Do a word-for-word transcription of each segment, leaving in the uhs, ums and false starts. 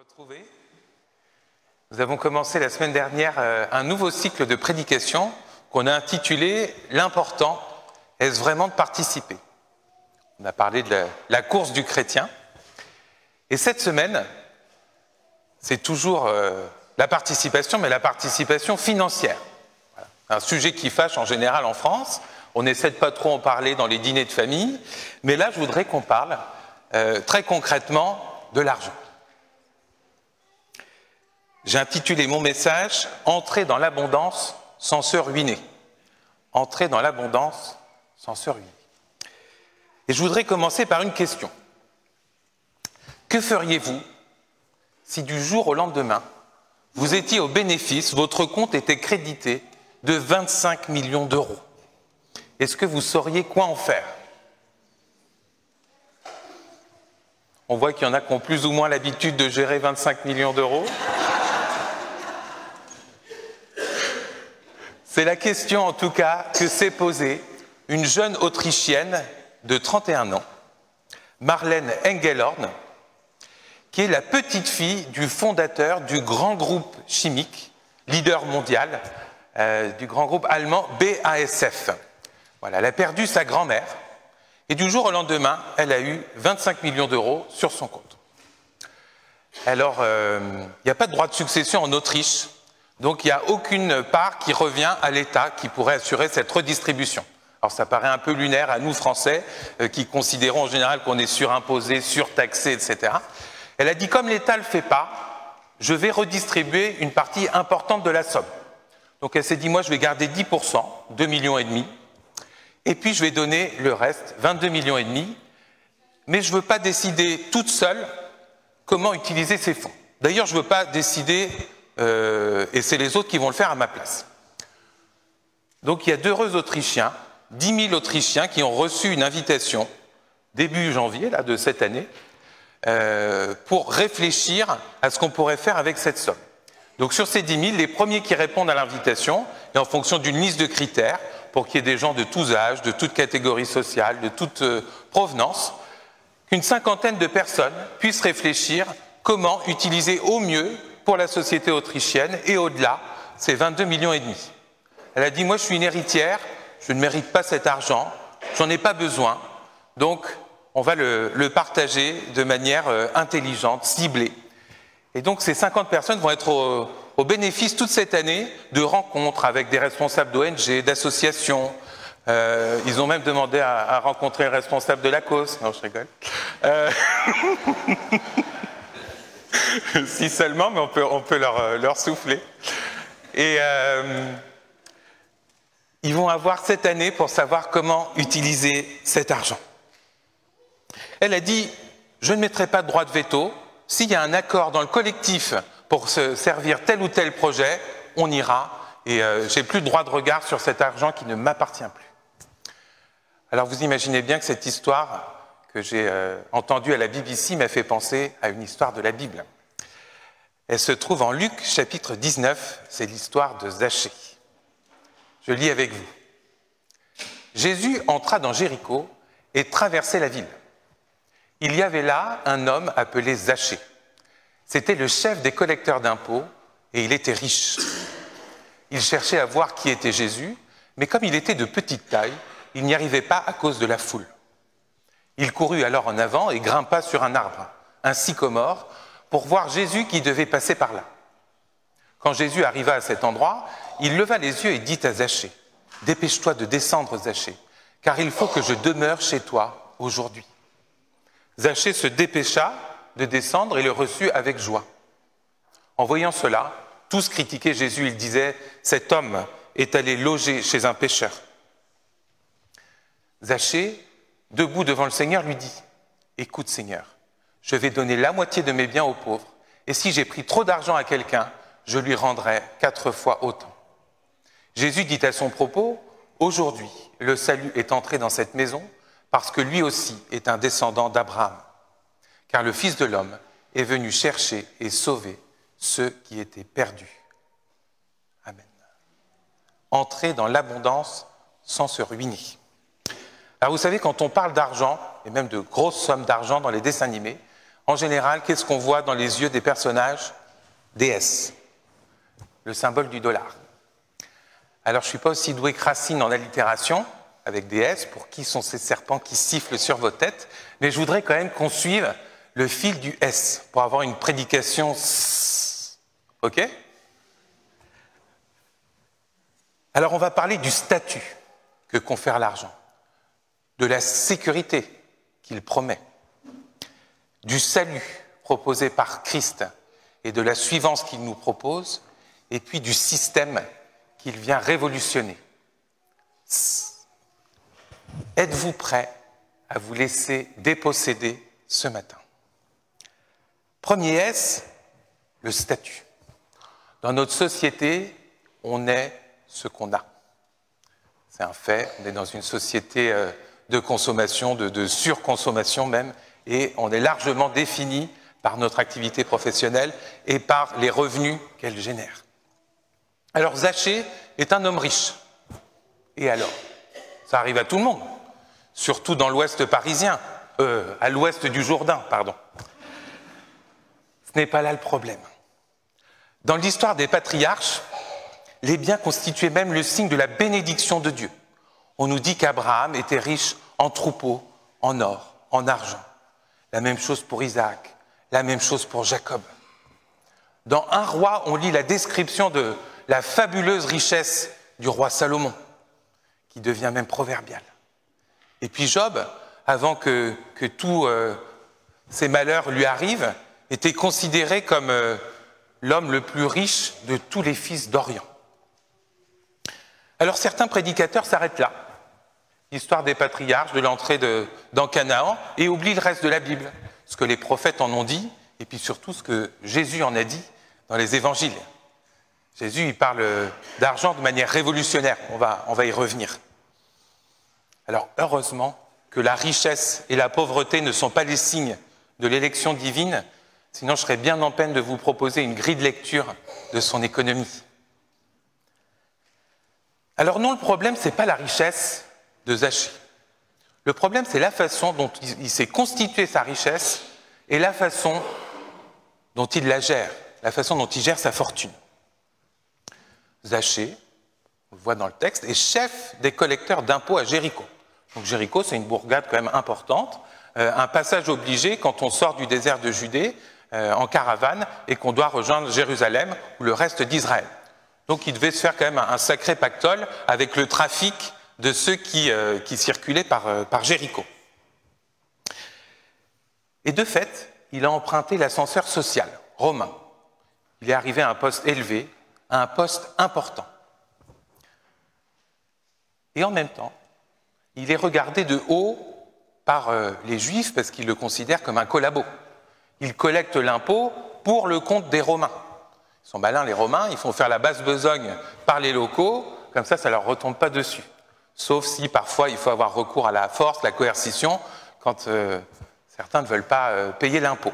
Retrouver. Nous avons commencé la semaine dernière euh, un nouveau cycle de prédication qu'on a intitulé « L'important, est-ce vraiment de participer ?» On a parlé de la, la course du chrétien. Et cette semaine, c'est toujours euh, la participation, mais la participation financière. Voilà. Un sujet qui fâche en général en France. On essaie de pas trop en parler dans les dîners de famille. Mais là, je voudrais qu'on parle euh, très concrètement de l'argent. J'ai intitulé mon message « Entrer dans l'abondance sans se ruiner ». Entrer dans l'abondance sans se ruiner. Et je voudrais commencer par une question. Que feriez-vous si du jour au lendemain, vous étiez au bénéfice, votre compte était crédité de vingt-cinq millions d'euros? Est-ce que vous sauriez quoi en faire? On voit qu'il y en a qui ont plus ou moins l'habitude de gérer vingt-cinq millions d'euros. C'est la question, en tout cas, que s'est posée une jeune Autrichienne de trente et un ans, Marlène Engelhorn, qui est la petite-fille du fondateur du grand groupe chimique, leader mondial, euh, du grand groupe allemand B A S F. Voilà, elle a perdu sa grand-mère et du jour au lendemain, elle a eu vingt-cinq millions d'euros sur son compte. Alors, il euh, n'y a pas de droit de succession en Autriche. Donc il n'y a aucune part qui revient à l'État qui pourrait assurer cette redistribution. Alors ça paraît un peu lunaire à nous Français, euh, qui considérons en général qu'on est surimposé, surtaxé, et cetera. Elle a dit, comme l'État ne le fait pas, je vais redistribuer une partie importante de la somme. Donc elle s'est dit, moi je vais garder dix pour cent, deux millions et demi, et puis je vais donner le reste, vingt-deux millions et demi, mais je ne veux pas décider toute seule comment utiliser ces fonds. D'ailleurs, je ne veux pas décider... Euh, et c'est les autres qui vont le faire à ma place. Donc il y a d'heureux Autrichiens, dix mille Autrichiens qui ont reçu une invitation début janvier là, de cette année euh, pour réfléchir à ce qu'on pourrait faire avec cette somme. Donc sur ces dix mille, les premiers qui répondent à l'invitation, et en fonction d'une liste de critères, pour qu'il y ait des gens de tous âges, de toutes catégories sociales, de toute euh, provenance, qu'une cinquantaine de personnes puissent réfléchir comment utiliser au mieux pour la société autrichienne, et au-delà, c'est vingt-deux millions et demi. Elle a dit, moi je suis une héritière, je ne mérite pas cet argent, j'en ai pas besoin, donc on va le, le partager de manière euh, intelligente, ciblée. Et donc ces cinquante personnes vont être au, au bénéfice toute cette année de rencontres avec des responsables d'O N G, d'associations. Euh, ils ont même demandé à, à rencontrer le responsable de la cause. Non, je rigole. Euh... Si seulement, mais on peut, on peut leur, leur souffler. Et euh, ils vont avoir cette année pour savoir comment utiliser cet argent. Elle a dit, je ne mettrai pas de droit de veto. S'il y a un accord dans le collectif pour se servir tel ou tel projet, on ira. Et euh, j'ai plus de droit de regard sur cet argent qui ne m'appartient plus. Alors vous imaginez bien que cette histoire que j'ai euh, entendue à la B B C m'a fait penser à une histoire de la Bible. Elle se trouve en Luc, chapitre dix-neuf, c'est l'histoire de Zachée. Je lis avec vous. Jésus entra dans Jéricho et traversait la ville. Il y avait là un homme appelé Zachée. C'était le chef des collecteurs d'impôts et il était riche. Il cherchait à voir qui était Jésus, mais comme il était de petite taille, il n'y arrivait pas à cause de la foule. Il courut alors en avant et grimpa sur un arbre, un sycomore, pour voir Jésus qui devait passer par là. Quand Jésus arriva à cet endroit, il leva les yeux et dit à Zachée, « Dépêche-toi de descendre, Zachée, car il faut que je demeure chez toi aujourd'hui. » Zachée se dépêcha de descendre et le reçut avec joie. En voyant cela, tous critiquaient Jésus. Ils disaient, « Cet homme est allé loger chez un pécheur. » Zachée, debout devant le Seigneur, lui dit, « Écoute, Seigneur, je vais donner la moitié de mes biens aux pauvres, et si j'ai pris trop d'argent à quelqu'un, je lui rendrai quatre fois autant. » Jésus dit à son propos, « Aujourd'hui, le salut est entré dans cette maison, parce que lui aussi est un descendant d'Abraham. Car le Fils de l'homme est venu chercher et sauver ceux qui étaient perdus. » Amen. Entrer dans l'abondance sans se ruiner. Alors vous savez, quand on parle d'argent, et même de grosses sommes d'argent dans les dessins animés, En général, qu'est-ce qu'on voit dans les yeux des personnages? Des S, le symbole du dollar. Alors, je ne suis pas aussi doué que Racine en allitération, avec des S, pour qui sont ces serpents qui sifflent sur vos têtes, mais je voudrais quand même qu'on suive le fil du S, pour avoir une prédication. OK? Alors, on va parler du statut que confère l'argent, de la sécurité qu'il promet, du salut proposé par Christ et de la suivance qu'il nous propose, et puis du système qu'il vient révolutionner. Êtes-vous prêts à vous laisser déposséder ce matin? Premier S, le statut. Dans notre société, on est ce qu'on a. C'est un fait, on est dans une société de consommation, de, de surconsommation même, et on est largement défini par notre activité professionnelle et par les revenus qu'elle génère. Alors Zachée est un homme riche. Et alors? Ça arrive à tout le monde, surtout dans l'ouest parisien, euh, à l'ouest du Jourdain, pardon. Ce n'est pas là le problème. Dans l'histoire des patriarches, les biens constituaient même le signe de la bénédiction de Dieu. On nous dit qu'Abraham était riche en troupeaux, en or, en argent. La même chose pour Isaac, la même chose pour Jacob. Dans Un roi, on lit la description de la fabuleuse richesse du roi Salomon, qui devient même proverbiale. Et puis Job, avant que, que tous euh, ces malheurs lui arrivent, était considéré comme euh, l'homme le plus riche de tous les fils d'Orient. Alors certains prédicateurs s'arrêtent là, l'histoire des patriarches, de l'entrée de, dans Canaan, et oublient le reste de la Bible, ce que les prophètes en ont dit, et puis surtout ce que Jésus en a dit dans les évangiles. Jésus, il parle d'argent de manière révolutionnaire, on va, on va y revenir. Alors heureusement que la richesse et la pauvreté ne sont pas les signes de l'élection divine, sinon je serais bien en peine de vous proposer une grille de lecture de son économie. Alors non, le problème, ce n'est pas la richesse de Zachée. Le problème, c'est la façon dont il s'est constitué sa richesse et la façon dont il la gère, la façon dont il gère sa fortune. Zachée, on le voit dans le texte, est chef des collecteurs d'impôts à Jéricho. Donc Jéricho, c'est une bourgade quand même importante, euh, un passage obligé quand on sort du désert de Judée euh, en caravane et qu'on doit rejoindre Jérusalem ou le reste d'Israël. Donc il devait se faire quand même un sacré pactole avec le trafic de ceux qui, euh, qui circulaient par, euh, par Jéricho. Et de fait, il a emprunté l'ascenseur social romain. Il est arrivé à un poste élevé, à un poste important. Et en même temps, il est regardé de haut par euh, les Juifs parce qu'ils le considèrent comme un collabo. Il collecte l'impôt pour le compte des Romains. Ils sont malins, les Romains, ils font faire la basse besogne par les locaux, comme ça, ça ne leur retombe pas dessus. Sauf si, parfois, il faut avoir recours à la force, la coercition, quand euh, certains ne veulent pas euh, payer l'impôt.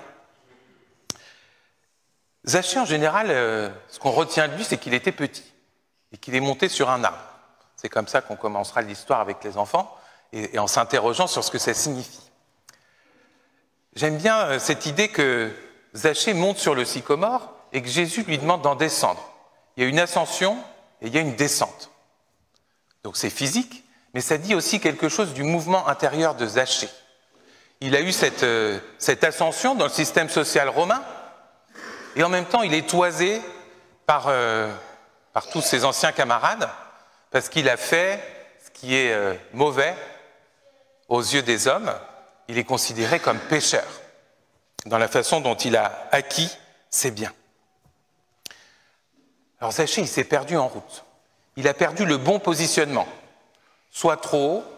Zachée, en général, euh, ce qu'on retient de lui, c'est qu'il était petit et qu'il est monté sur un arbre. C'est comme ça qu'on commencera l'histoire avec les enfants et, et en s'interrogeant sur ce que ça signifie. J'aime bien euh, cette idée que Zachée monte sur le sycomore et que Jésus lui demande d'en descendre. Il y a une ascension et il y a une descente. Donc c'est physique, mais ça dit aussi quelque chose du mouvement intérieur de Zachée. Il a eu cette, euh, cette ascension dans le système social romain, et en même temps il est toisé par, euh, par tous ses anciens camarades, parce qu'il a fait ce qui est euh, mauvais aux yeux des hommes. Il est considéré comme pécheur dans la façon dont il a acquis ses biens. Alors Zachée, il s'est perdu en route. Il a perdu le bon positionnement, soit trop haut,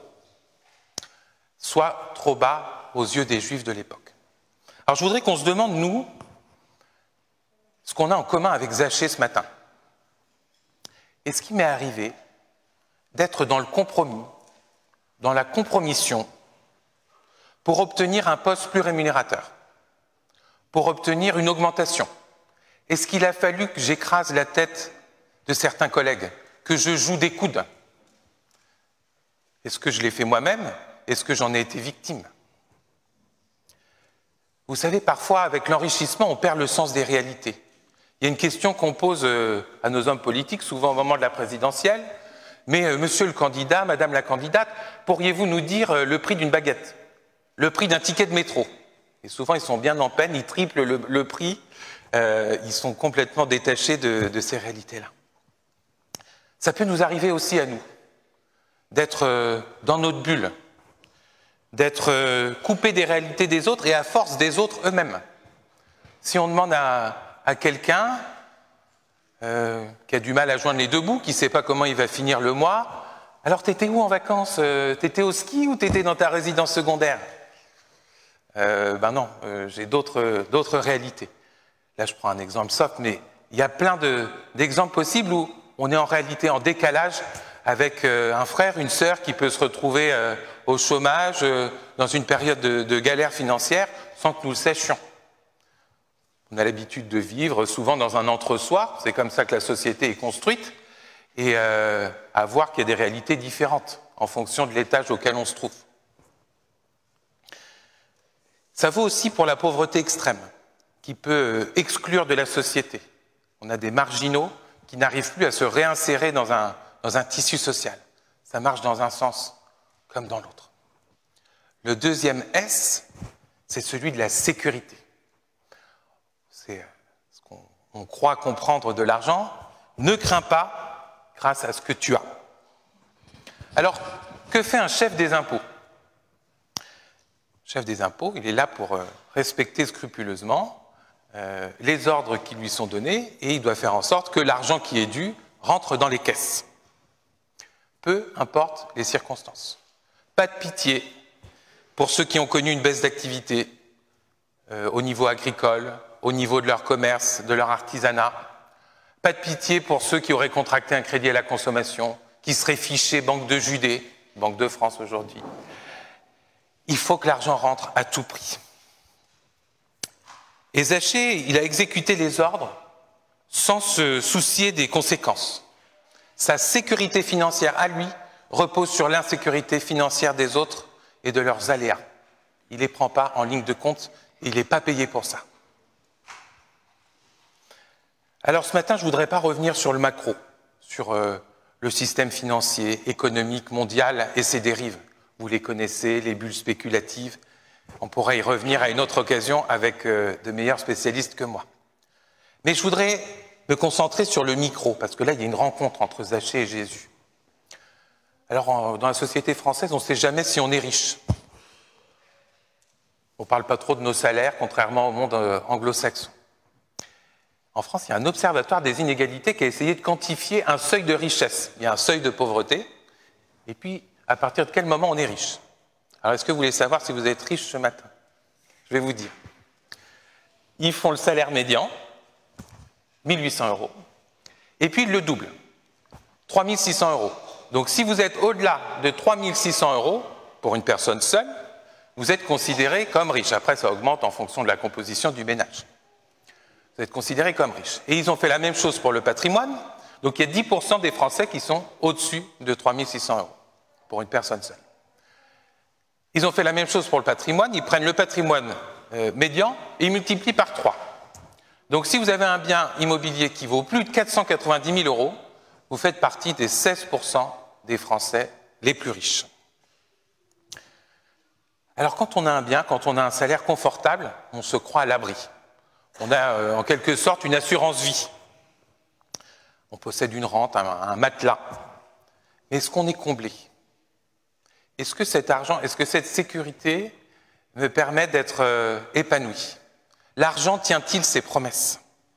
soit trop bas aux yeux des Juifs de l'époque. Alors je voudrais qu'on se demande, nous, ce qu'on a en commun avec Zachée ce matin. Est-ce qu'il m'est arrivé d'être dans le compromis, dans la compromission, pour obtenir un poste plus rémunérateur, pour obtenir une augmentation? Est-ce qu'il a fallu que j'écrase la tête de certains collègues, que je joue des coudes? Est-ce que je l'ai fait moi-même? Est-ce que j'en ai été victime? Vous savez, parfois, avec l'enrichissement, on perd le sens des réalités. Il y a une question qu'on pose à nos hommes politiques, souvent au moment de la présidentielle. Mais euh, monsieur le candidat, madame la candidate, pourriez-vous nous dire euh, le prix d'une baguette, le prix d'un ticket de métro? Et souvent, ils sont bien en peine, ils triplent le, le prix, euh, ils sont complètement détachés de, de ces réalités-là. Ça peut nous arriver aussi à nous, d'être euh, dans notre bulle, d'être euh, coupés des réalités des autres et à force des autres eux-mêmes. Si on demande à, à quelqu'un euh, qui a du mal à joindre les deux bouts, qui ne sait pas comment il va finir le mois, alors t'étais où en vacances? euh, T'étais au ski ou t'étais dans ta résidence secondaire? euh, Ben non, euh, j'ai d'autres d'autres réalités. Là, je prends un exemple soft, mais il y a plein d'exemples possibles où on est en réalité en décalage avec euh, un frère, une sœur qui peut se retrouver euh, au chômage, euh, dans une période de, de galère financière, sans que nous le sachions. On a l'habitude de vivre souvent dans un entre-soi, c'est comme ça que la société est construite, et euh, à voir qu'il y a des réalités différentes en fonction de l'étage auquel on se trouve. Ça vaut aussi pour la pauvreté extrême, qui peut exclure de la société. On a des marginaux qui n'arrivent plus à se réinsérer dans un, dans un tissu social. Ça marche dans un sens comme dans l'autre. Le deuxième S, c'est celui de la sécurité. C'est ce qu'on croit comprendre de l'argent. Ne crains pas grâce à ce que tu as. Alors, que fait un chef des impôts? Le chef des impôts, il est là pour respecter scrupuleusement euh, les ordres qui lui sont donnés et il doit faire en sorte que l'argent qui est dû rentre dans les caisses. Peu importe les circonstances. Pas de pitié pour ceux qui ont connu une baisse d'activité euh, au niveau agricole, au niveau de leur commerce, de leur artisanat. Pas de pitié pour ceux qui auraient contracté un crédit à la consommation, qui seraient fichés Banque de Judée, Banque de France aujourd'hui. Il faut que l'argent rentre à tout prix. Et Zachée, il a exécuté les ordres sans se soucier des conséquences. Sa sécurité financière à lui repose sur l'insécurité financière des autres et de leurs aléas. Il ne les prend pas en ligne de compte et il n'est pas payé pour ça. Alors ce matin, je ne voudrais pas revenir sur le macro, sur euh, le système financier, économique, mondial et ses dérives. Vous les connaissez, les bulles spéculatives. On pourrait y revenir à une autre occasion avec euh, de meilleurs spécialistes que moi. Mais je voudrais me concentrer sur le micro, parce que là, il y a une rencontre entre Zachée et Jésus. Alors, en, dans la société française, on ne sait jamais si on est riche. On ne parle pas trop de nos salaires, contrairement au monde euh, anglo-saxon. En France, il y a un observatoire des inégalités qui a essayé de quantifier un seuil de richesse. Il y a un seuil de pauvreté, et puis, à partir de quel moment on est riche? Alors, est-ce que vous voulez savoir si vous êtes riche ce matin? Je vais vous dire. Ils font le salaire médian, mille huit cents euros, et puis ils le doublent, trois mille six cents euros. Donc, si vous êtes au-delà de trois mille six cents euros, pour une personne seule, vous êtes considéré comme riche. Après, ça augmente en fonction de la composition du ménage. Vous êtes considéré comme riche. Et ils ont fait la même chose pour le patrimoine. Donc, il y a dix pour cent des Français qui sont au-dessus de trois mille six cents euros, pour une personne seule. Ils ont fait la même chose pour le patrimoine, ils prennent le patrimoine euh, médian et ils multiplient par trois. Donc si vous avez un bien immobilier qui vaut plus de quatre cent quatre-vingt-dix mille euros, vous faites partie des seize pour cent des Français les plus riches. Alors quand on a un bien, quand on a un salaire confortable, on se croit à l'abri. On a euh, en quelque sorte une assurance vie. On possède une rente, un, un matelas. Mais est-ce qu'on est comblé ? Est-ce que cet argent, est-ce que cette sécurité me permet d'être euh, épanoui? L'argent tient-il ses promesses?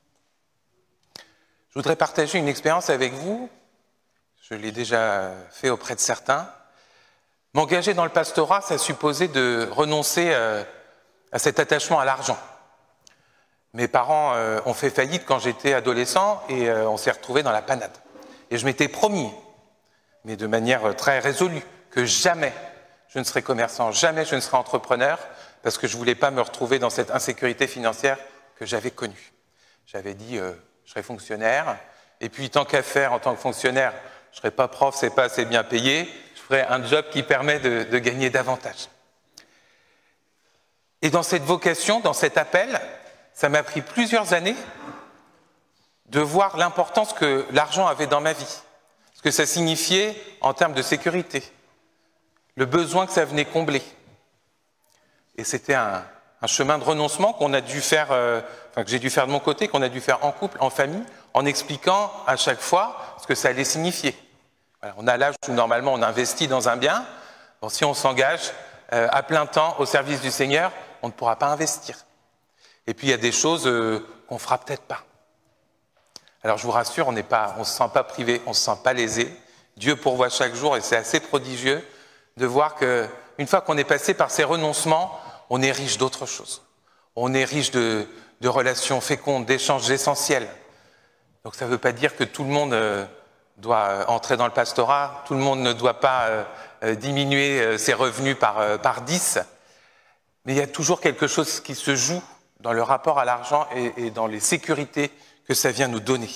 Je voudrais partager une expérience avec vous. Je l'ai déjà fait auprès de certains. M'engager dans le pastorat, ça supposait de renoncer euh, à cet attachement à l'argent. Mes parents euh, ont fait faillite quand j'étais adolescent et euh, on s'est retrouvés dans la panade. Et je m'étais promis, mais de manière très résolue, que jamais je ne serai commerçant, jamais je ne serai entrepreneur, parce que je ne voulais pas me retrouver dans cette insécurité financière que j'avais connue. J'avais dit, euh, je serai fonctionnaire, et puis tant qu'à faire en tant que fonctionnaire, je ne serai pas prof, c'est pas assez bien payé, je ferai un job qui permet de, de gagner davantage. Et dans cette vocation, dans cet appel, ça m'a pris plusieurs années de voir l'importance que l'argent avait dans ma vie, ce que ça signifiait en termes de sécurité, le besoin que ça venait combler. Et c'était un, un chemin de renoncement qu'on a dû faire, euh, enfin que j'ai dû faire de mon côté, qu'on a dû faire en couple, en famille, en expliquant à chaque fois ce que ça allait signifier. Voilà, on a l'âge où normalement on investit dans un bien. Bon, si on s'engage euh, à plein temps au service du Seigneur, on ne pourra pas investir. Et puis il y a des choses euh, qu'on ne fera peut-être pas. Alors je vous rassure, on n'est pas, on ne se sent pas privé, on ne se sent pas lésé. Dieu pourvoit chaque jour et c'est assez prodigieux de voir qu'une fois qu'on est passé par ces renoncements, on est riche d'autre chose. On est riche de, de relations fécondes, d'échanges essentiels. Donc ça ne veut pas dire que tout le monde euh, doit entrer dans le pastorat, tout le monde ne doit pas euh, diminuer euh, ses revenus par, euh, par dix, mais il y a toujours quelque chose qui se joue dans le rapport à l'argent et, et dans les sécurités que ça vient nous donner.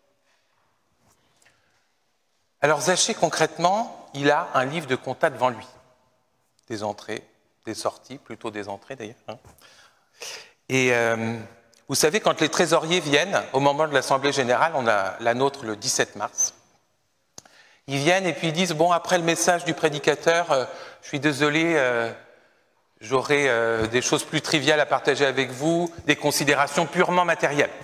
Alors Zachée, concrètement, il a un livre de compta devant lui. Des entrées, des sorties, plutôt des entrées d'ailleurs. Hein. Et euh, vous savez, quand les trésoriers viennent, au moment de l'Assemblée Générale, on a la nôtre le dix-sept mars, ils viennent et puis ils disent, bon, après le message du prédicateur, euh, je suis désolé, euh, j'aurai euh, des choses plus triviales à partager avec vous, des considérations purement matérielles.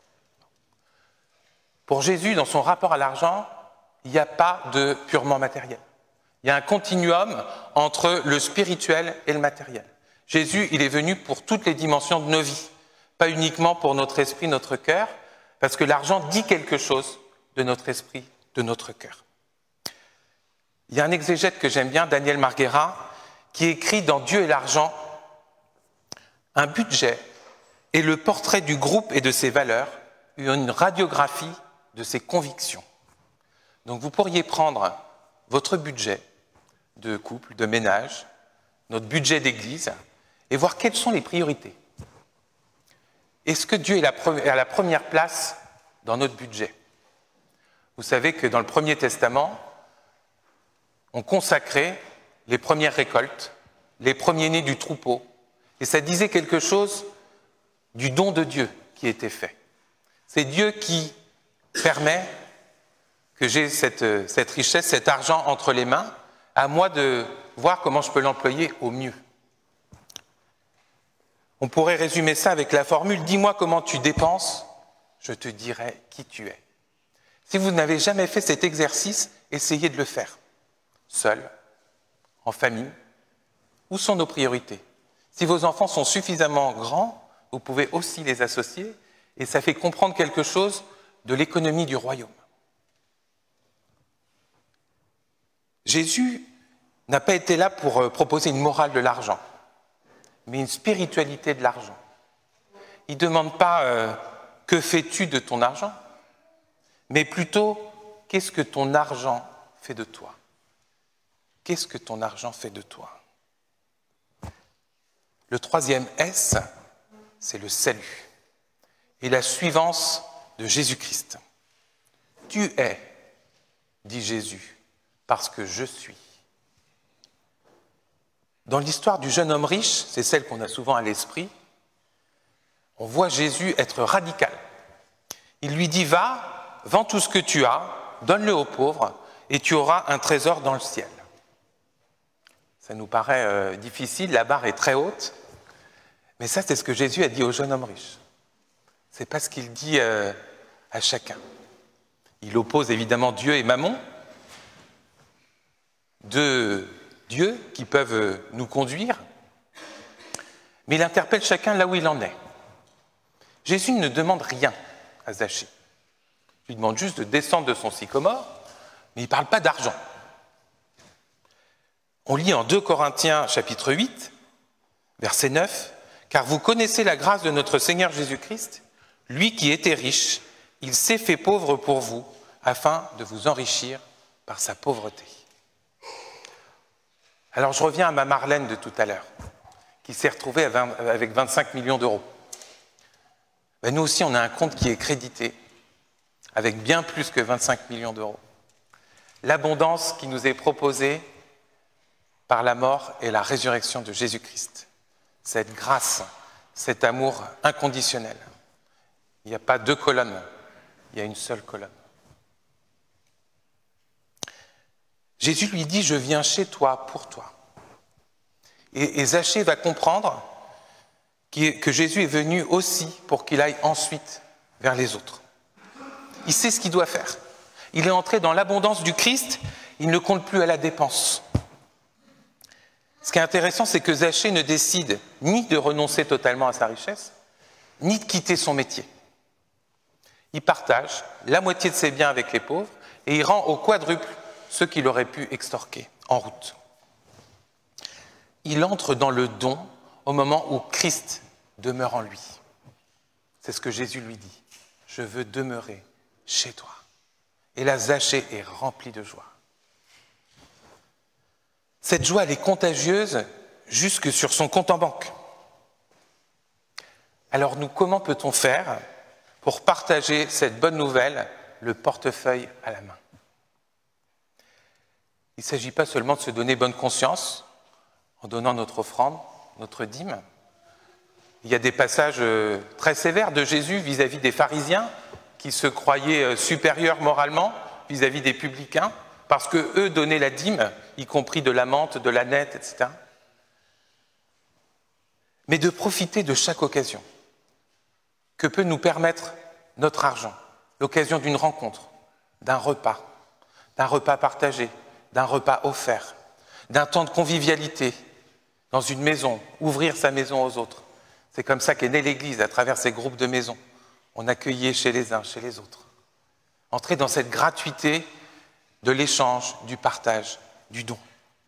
Pour Jésus, dans son rapport à l'argent, il n'y a pas de purement matériel. Il y a un continuum entre le spirituel et le matériel. Jésus, il est venu pour toutes les dimensions de nos vies, pas uniquement pour notre esprit, notre cœur, parce que l'argent dit quelque chose de notre esprit, de notre cœur. Il y a un exégète que j'aime bien, Daniel Marguera, qui écrit dans Dieu et l'argent, un budget est le portrait du groupe et de ses valeurs, une radiographie de ses convictions. Donc vous pourriez prendre votre budget de couple, de ménage, notre budget d'église, et voir quelles sont les priorités. Est-ce que Dieu est à la première place dans notre budget? Vous savez que dans le Premier Testament, on consacrait les premières récoltes, les premiers-nés du troupeau, et ça disait quelque chose du don de Dieu qui était fait. C'est Dieu qui permet que j'ai cette, cette richesse, cet argent entre les mains, à moi de voir comment je peux l'employer au mieux. On pourrait résumer ça avec la formule « Dis-moi comment tu dépenses, je te dirai qui tu es ». Si vous n'avez jamais fait cet exercice, essayez de le faire, seul, en famille. Où sont nos priorités? Si vos enfants sont suffisamment grands, vous pouvez aussi les associer, et ça fait comprendre quelque chose de l'économie du royaume. Jésus n'a pas été là pour proposer une morale de l'argent, mais une spiritualité de l'argent. Il ne demande pas euh, « que fais-tu de ton argent ?» mais plutôt « qu'est-ce que ton argent fait de toi ?» Qu'est-ce que ton argent fait de toi? Le troisième S, c'est le salut et la suivance de Jésus-Christ. « Tu es, dit Jésus, parce que je suis. » Dans l'histoire du jeune homme riche, c'est celle qu'on a souvent à l'esprit, on voit Jésus être radical. Il lui dit « Va, vends tout ce que tu as, donne-le aux pauvres, et tu auras un trésor dans le ciel. » Ça nous paraît euh, difficile, la barre est très haute, mais ça c'est ce que Jésus a dit au jeune homme riche. C'est pas ce qu'il dit euh, à chacun. Il oppose évidemment Dieu et Mammon, deux dieux qui peuvent nous conduire, mais il interpelle chacun là où il en est. Jésus ne demande rien à Zachée. Il lui demande juste de descendre de son sycomore, mais il ne parle pas d'argent. On lit en deux Corinthiens chapitre huit, verset neuf, « Car vous connaissez la grâce de notre Seigneur Jésus-Christ, lui qui était riche, il s'est fait pauvre pour vous, afin de vous enrichir par sa pauvreté. » Alors je reviens à ma Marlène de tout à l'heure, qui s'est retrouvée avec vingt-cinq millions d'euros. Ben nous aussi, on a un compte qui est crédité, avec bien plus que vingt-cinq millions d'euros. L'abondance qui nous est proposée par la mort et la résurrection de Jésus-Christ. cette grâce, cet amour inconditionnel. Il n'y a pas deux colonnes, il y a une seule colonne. Jésus lui dit « Je viens chez toi pour toi ». Et, et Zachée va comprendre que Jésus est venu aussi pour qu'il aille ensuite vers les autres. Il sait ce qu'il doit faire. Il est entré dans l'abondance du Christ, il ne compte plus à la dépense. Ce qui est intéressant, c'est que Zachée ne décide ni de renoncer totalement à sa richesse, ni de quitter son métier. Il partage la moitié de ses biens avec les pauvres et il rend au quadruple ceux qu'il aurait pu extorquer en route. Il entre dans le don au moment où Christ demeure en lui. C'est ce que Jésus lui dit. « Je veux demeurer chez toi ». Et là, Zachée est rempli de joie. Cette joie, elle est contagieuse jusque sur son compte en banque. Alors nous, comment peut-on faire pour partager cette bonne nouvelle, le portefeuille à la main? Il ne s'agit pas seulement de se donner bonne conscience en donnant notre offrande, notre dîme. Il y a des passages très sévères de Jésus vis-à-vis des pharisiens qui se croyaient supérieurs moralement vis-à-vis des publicains parce qu'eux donnaient la dîme, y compris de la menthe, de la nette, et cetera. Mais de profiter de chaque occasion que peut nous permettre notre argent, l'occasion d'une rencontre, d'un repas, d'un repas partagé, d'un repas offert, d'un temps de convivialité dans une maison, ouvrir sa maison aux autres. C'est comme ça qu'est née l'Église, à travers ces groupes de maisons. On accueillait chez les uns, chez les autres. Entrer dans cette gratuité de l'échange, du partage, du don.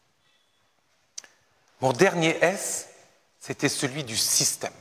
Mon dernier S, c'était celui du système.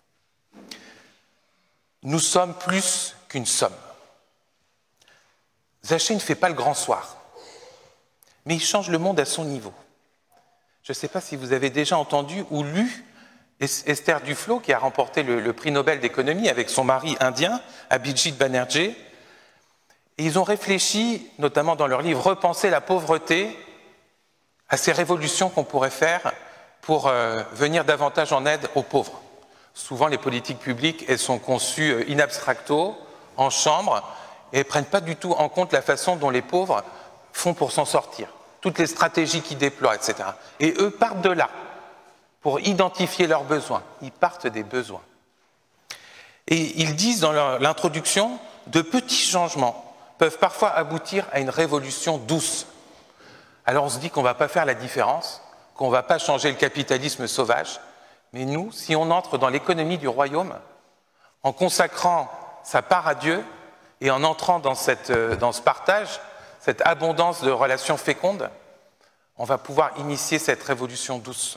Nous sommes plus qu'une somme. Zachée ne fait pas le grand soir, mais il change le monde à son niveau. Je ne sais pas si vous avez déjà entendu ou lu Esther Duflo, qui a remporté le, le prix Nobel d'économie avec son mari indien, Abhijit Banerjee. Et ils ont réfléchi, notamment dans leur livre « Repenser la pauvreté », à ces révolutions qu'on pourrait faire pour euh, venir davantage en aide aux pauvres. Souvent, les politiques publiques, elles sont conçues in abstracto, en chambre, et elles ne prennent pas du tout en compte la façon dont les pauvres font pour s'en sortir, toutes les stratégies qu'ils déploient, et cetera. Et eux partent de là, pour identifier leurs besoins. Ils partent des besoins. Et ils disent dans leur, l'introduction, de petits changements peuvent parfois aboutir à une révolution douce. Alors on se dit qu'on ne va pas faire la différence, qu'on ne va pas changer le capitalisme sauvage, mais nous, si on entre dans l'économie du royaume, en consacrant sa part à Dieu et en entrant dans, cette, dans ce partage, cette abondance de relations fécondes, on va pouvoir initier cette révolution douce.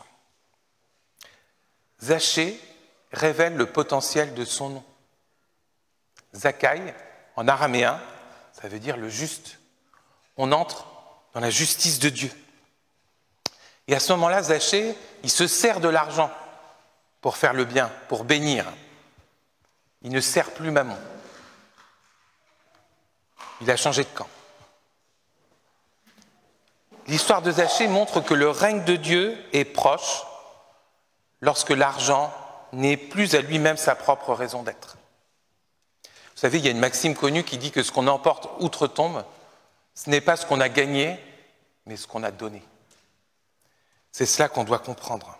Zachée révèle le potentiel de son nom. Zakkai, en araméen, ça veut dire le juste. On entre dans la justice de Dieu. Et à ce moment-là, Zachée, il se sert de l'argent pour faire le bien, pour bénir. Il ne sert plus Mammon. Il a changé de camp. L'histoire de Zachée montre que le règne de Dieu est proche lorsque l'argent n'est plus à lui-même sa propre raison d'être. Vous savez, il y a une maxime connue qui dit que ce qu'on emporte outre-tombe, ce n'est pas ce qu'on a gagné, mais ce qu'on a donné. C'est cela qu'on doit comprendre.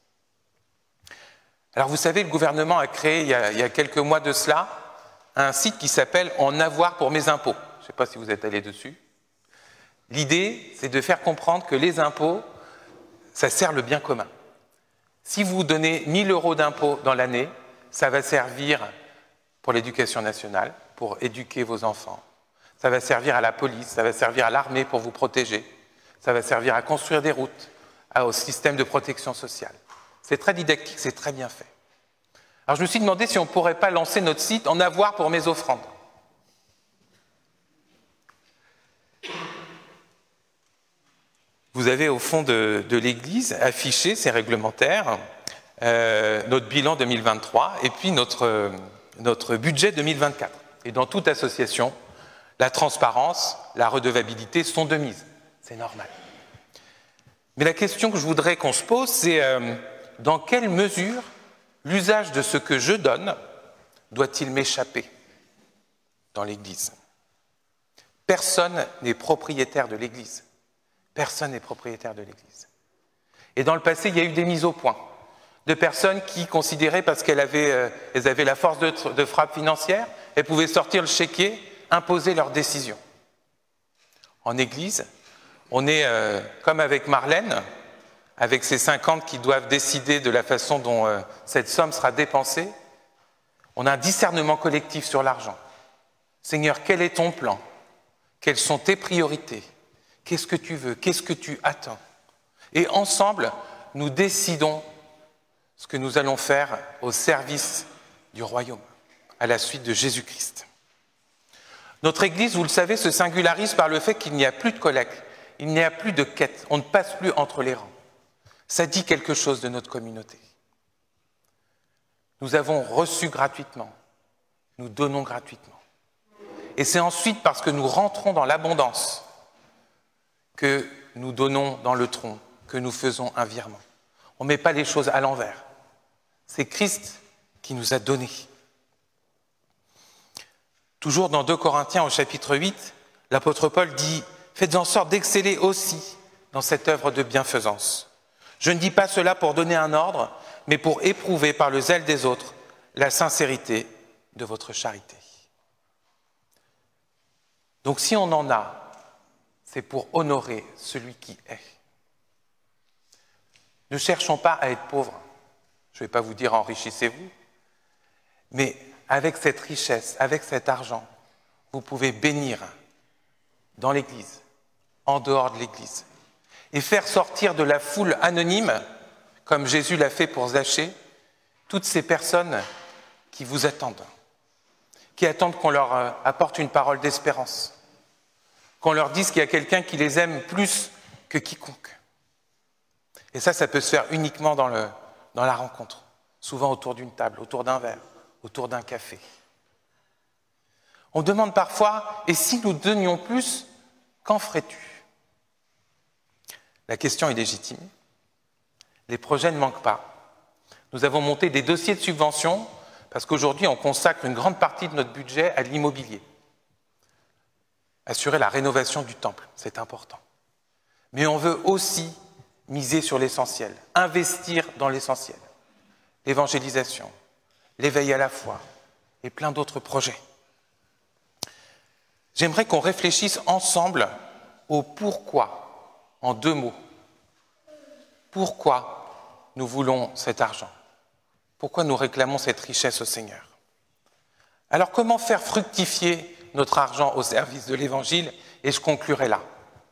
Alors vous savez, le gouvernement a créé, il y a, il y a quelques mois de cela, un site qui s'appelle « En avoir pour mes impôts ». Je ne sais pas si vous êtes allé dessus. L'idée, c'est de faire comprendre que les impôts, ça sert le bien commun. Si vous donnez mille euros d'impôts dans l'année, ça va servir pour l'éducation nationale, pour éduquer vos enfants. Ça va servir à la police, ça va servir à l'armée pour vous protéger. Ça va servir à construire des routes, au système de protection sociale. C'est très didactique, c'est très bien fait. Alors je me suis demandé si on ne pourrait pas lancer notre site « En avoir pour mes offrandes ». Vous avez au fond de, de l'Église affiché, c'est réglementaire, euh, notre bilan deux mille vingt-trois et puis notre, euh, notre budget deux mille vingt-quatre. Et dans toute association, la transparence, la redevabilité sont de mise. C'est normal. Mais la question que je voudrais qu'on se pose, c'est euh, dans quelle mesure l'usage de ce que je donne doit-il m'échapper dans l'Église? Personne n'est propriétaire de l'Église. Personne n'est propriétaire de l'Église. Et dans le passé, il y a eu des mises au point de personnes qui considéraient, parce qu'elles avaient, euh, elles avaient la force de, de frappe financière, elles pouvaient sortir le chéquier, imposer leurs décisions. En Église, on est euh, comme avec Marlène, avec ses cinquante qui doivent décider de la façon dont euh, cette somme sera dépensée. On a un discernement collectif sur l'argent. Seigneur, quel est ton plan? Quelles sont tes priorités? Qu'est-ce que tu veux? Qu'est-ce que tu attends? Et ensemble, nous décidons ce que nous allons faire au service du royaume, à la suite de Jésus-Christ. Notre Église, vous le savez, se singularise par le fait qu'il n'y a plus de collecte, il n'y a plus de quête, on ne passe plus entre les rangs. Ça dit quelque chose de notre communauté. Nous avons reçu gratuitement, nous donnons gratuitement. Et c'est ensuite parce que nous rentrons dans l'abondance que nous donnons dans le tronc, que nous faisons un virement. On ne met pas les choses à l'envers. C'est Christ qui nous a donné. Toujours dans deux Corinthiens au chapitre huit, l'apôtre Paul dit « Faites en sorte d'exceller aussi dans cette œuvre de bienfaisance. Je ne dis pas cela pour donner un ordre, mais pour éprouver par le zèle des autres la sincérité de votre charité. » Donc si on en a, c'est pour honorer celui qui est. Ne cherchons pas à être pauvres. Je ne vais pas vous dire enrichissez-vous, mais avec cette richesse, avec cet argent, vous pouvez bénir dans l'Église, en dehors de l'Église, et faire sortir de la foule anonyme, comme Jésus l'a fait pour Zachée, toutes ces personnes qui vous attendent, qui attendent qu'on leur apporte une parole d'espérance, qu'on leur dise qu'il y a quelqu'un qui les aime plus que quiconque. Et ça, ça peut se faire uniquement dans, le, dans la rencontre, souvent autour d'une table, autour d'un verre, autour d'un café. On demande parfois, et si nous donnions plus, qu'en ferais-tu? La question est légitime. Les projets ne manquent pas. Nous avons monté des dossiers de subvention parce qu'aujourd'hui, on consacre une grande partie de notre budget à l'immobilier. Assurer la rénovation du temple, c'est important. Mais on veut aussi miser sur l'essentiel, investir dans l'essentiel. L'évangélisation, l'éveil à la foi et plein d'autres projets. J'aimerais qu'on réfléchisse ensemble au pourquoi, en deux mots. Pourquoi nous voulons cet argent? Pourquoi nous réclamons cette richesse au Seigneur? Alors comment faire fructifier notre argent au service de l'Évangile? Et je conclurai là.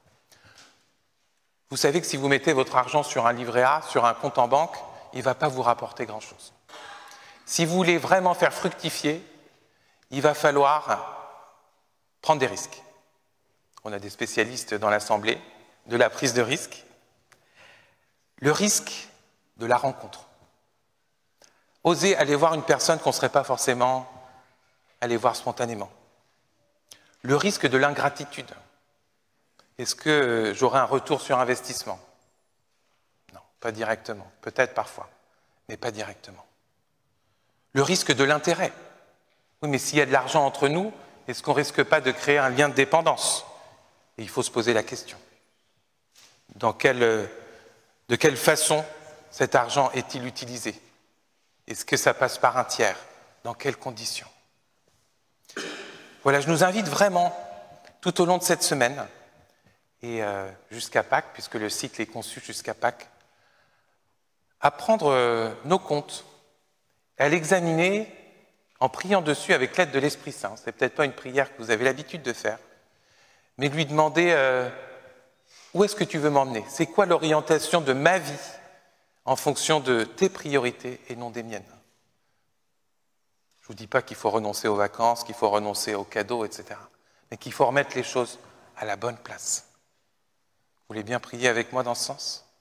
Vous savez que si vous mettez votre argent sur un livret A, sur un compte en banque, il ne va pas vous rapporter grand-chose. Si vous voulez vraiment faire fructifier, il va falloir prendre des risques. On a des spécialistes dans l'Assemblée de la prise de risque. Le risque de la rencontre. Oser aller voir une personne qu'on ne serait pas forcément allé voir spontanément. Le risque de l'ingratitude. Est-ce que j'aurai un retour sur investissement? Non, pas directement. Peut-être parfois, mais pas directement. Le risque de l'intérêt. Oui, mais s'il y a de l'argent entre nous, est-ce qu'on ne risque pas de créer un lien de dépendance? Et il faut se poser la question. Dans quelle, de quelle façon cet argent est-il utilisé? Est-ce que ça passe par un tiers? Dans quelles conditions? Voilà, je nous invite vraiment, tout au long de cette semaine, et euh, jusqu'à Pâques, puisque le cycle est conçu jusqu'à Pâques, à prendre euh, nos comptes, à l'examiner en priant dessus avec l'aide de l'Esprit Saint. Ce n'est peut-être pas une prière que vous avez l'habitude de faire, mais lui demander euh, où est-ce que tu veux m'emmener? C'est quoi l'orientation de ma vie en fonction de tes priorités et non des miennes? Je ne vous dis pas qu'il faut renoncer aux vacances, qu'il faut renoncer aux cadeaux, et cetera, mais qu'il faut remettre les choses à la bonne place. Vous voulez bien prier avec moi dans ce sens?